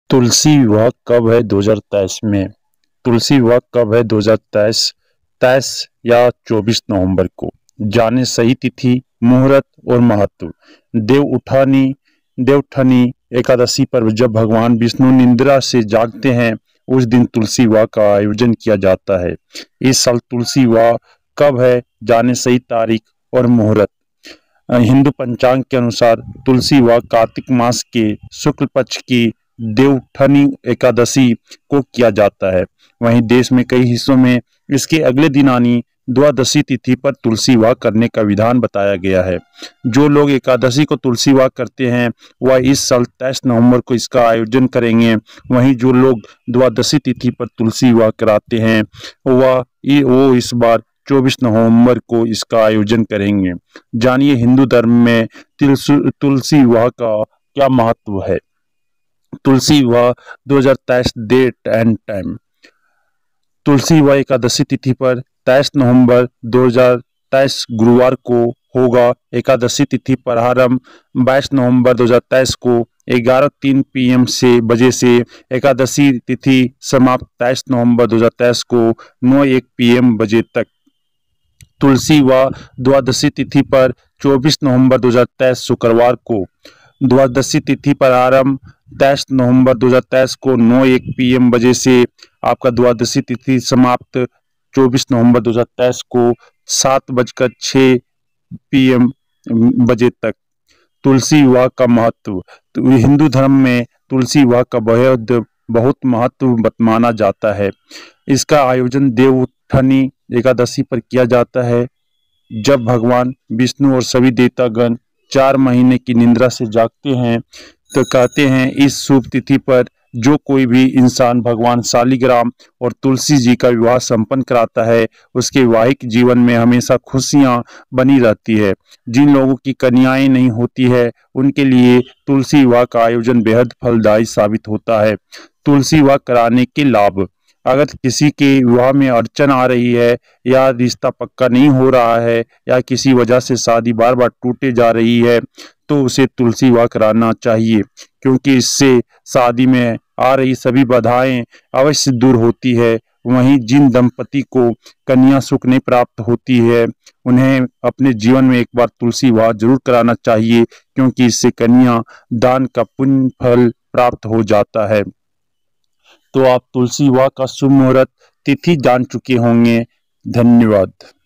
तुलसी विवाह कब है 2023 में? तुलसी विवाह कब है 2023 23 या 24 नवंबर को? जाने सही तिथि, मुहूर्त और महत्व। देवउठानी एकादशी पर जब भगवान विष्णु निद्रा से जागते हैं, उस दिन तुलसी विवाह का आयोजन किया जाता है। इस साल तुलसी विवाह कब है? जाने सही तारीख और मुहूर्त। हिंदू पंचांग के अनुसार तुलसी विवाह कार्तिक मास के शुक्ल पक्ष की देवउठानी एकादशी को किया जाता है। वहीं देश में कई हिस्सों में इसके अगले दिन यानी द्वादशी तिथि पर तुलसी विवाह करने का विधान बताया गया है। जो लोग एकादशी को तुलसी विवाह करते हैं वह इस साल 23 नवंबर को इसका आयोजन करेंगे। वहीं जो लोग द्वादशी तिथि पर तुलसी विवाह कराते हैं वो इस बार 24 नवंबर को इसका आयोजन करेंगे। जानिए हिंदू धर्म में तुलसी विवाह का क्या महत्व है। तुलसी विवाह 2023 डेट एंड टाइम। तुलसी विवाह एकादशी तिथि पर 23 नवंबर 2023 गुरुवार को होगा। एकादशी तिथि प्रारंभ 22 नवंबर 2023 को 11:03 PM से एकादशी तिथि समाप्त 23 नवंबर 2023 को 9:01 PM तक। तुलसी विवाह द्वादशी तिथि पर 24 नवंबर 2023 शुक्रवार को। द्वादशी तिथि प्रारंभ 23 नवंबर 2023 को 9:01 PM से आपका द्वादशी तिथि समाप्त 24 नवंबर 2023 को 7:06 PM तक। तुलसी विवाह का महत्व। तो हिंदू धर्म में तुलसी विवाह का बहुत महत्व माना जाता है। इसका आयोजन देवउठानी एकादशी पर किया जाता है, जब भगवान विष्णु और सभी देवतागण 4 महीने की निद्रा से जागते हैं। तो कहते हैं इस शुभ तिथि पर जो कोई भी इंसान भगवान शालिग्राम और तुलसी जी का विवाह संपन्न कराता है, उसके वैवाहिक जीवन में हमेशा खुशियां बनी रहती है। जिन लोगों की कन्याएं नहीं होती है, उनके लिए तुलसी विवाह का आयोजन बेहद फलदायी साबित होता है। तुलसी विवाह कराने के लाभ। अगर किसी के विवाह में अड़चन आ रही है या रिश्ता पक्का नहीं हो रहा है या किसी वजह से शादी बार बार टूटे जा रही है, तो उसे तुलसी विवाह कराना चाहिए, क्योंकि इससे शादी में आ रही सभी बाधाएं अवश्य दूर होती है। वहीं जिन दंपति को कन्या सुख नहीं प्राप्त होती है, उन्हें अपने जीवन में एक बार तुलसी विवाह जरूर कराना चाहिए, क्योंकि इससे कन्या दान का पुण्य फल प्राप्त हो जाता है। तो आप तुलसी विवाह का शुभ मुहूर्त तिथि जान चुके होंगे। धन्यवाद।